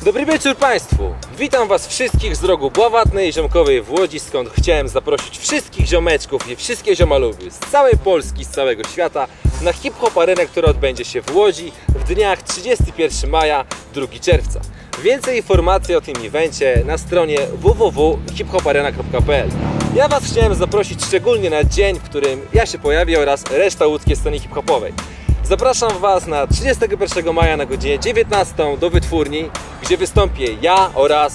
Dobry wieczór Państwu! Witam Was wszystkich z drogu Bławatnej i Ziomkowej w Łodzi, skąd chciałem zaprosić wszystkich ziomeczków i wszystkie ziomaluby z całej Polski, z całego świata na hip-hop arenę, która odbędzie się w Łodzi w dniach 31 maja, 2 czerwca. Więcej informacji o tym evencie na stronie www.hiphoparena.pl. Ja Was chciałem zaprosić szczególnie na dzień, w którym ja się pojawię oraz reszta łódzkiej sceny hip-hopowej. Zapraszam Was na 31 maja na godzinie 19 do Wytwórni, gdzie wystąpię ja oraz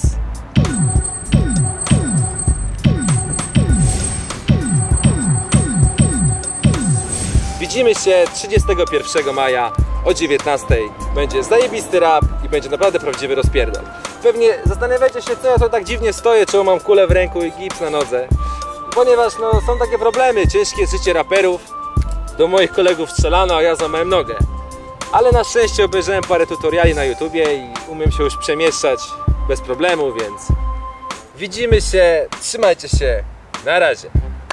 widzimy się 31 maja o 19. Będzie zajebisty rap i będzie naprawdę prawdziwy rozpierdol. Pewnie zastanawiacie się, co ja to tak dziwnie stoję, czemu mam kulę w ręku i gips na nodze. Ponieważ są takie problemy, ciężkie życie raperów. Do moich kolegów strzelano, a ja złamałem nogę. Ale na szczęście obejrzałem parę tutoriali na YouTubie i umiem się już przemieszczać bez problemu, więc widzimy się, trzymajcie się, na razie.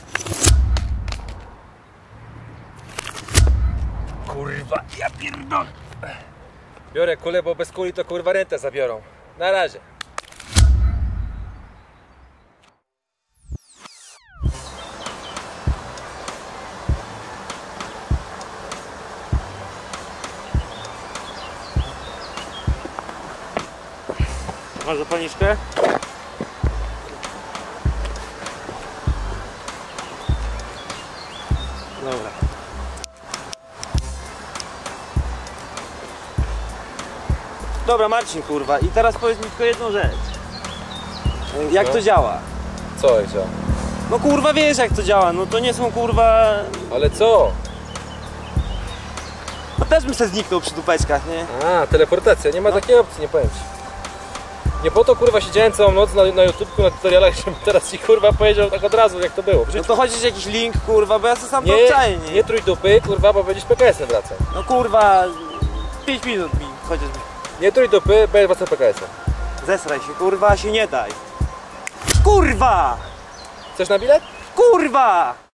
Kurwa, ja pierdolę. Biorę kulę, bo bez kuli to kurwa rentę zabiorą. Na razie. Masz zapalniczkę? Dobra. Dobra, Marcin, kurwa, i teraz powiedz mi tylko jedną rzecz. Jak to działa? Co jest? No kurwa, wiesz jak to działa, no to nie są kurwa... Ale co? No też bym se zniknął przy dupeczkach, nie? A, teleportacja, nie ma takiej opcji, nie powiem ci. Nie po to kurwa siedziałem całą noc na YouTubku, na tutorialach, żebym teraz ci kurwa powiedział tak od razu jak to było. No to chodzisz jakiś link, kurwa, bo ja sobie sam to Nie, obczaję, nie trój dupy, kurwa, bo będziesz PKS-em wracał. No kurwa, 5 minut mi chociażby. Nie trój dupy, będziesz wracał PKS-em. Zesraj się, kurwa, się nie daj. Kurwa! Chcesz na bilet? Kurwa!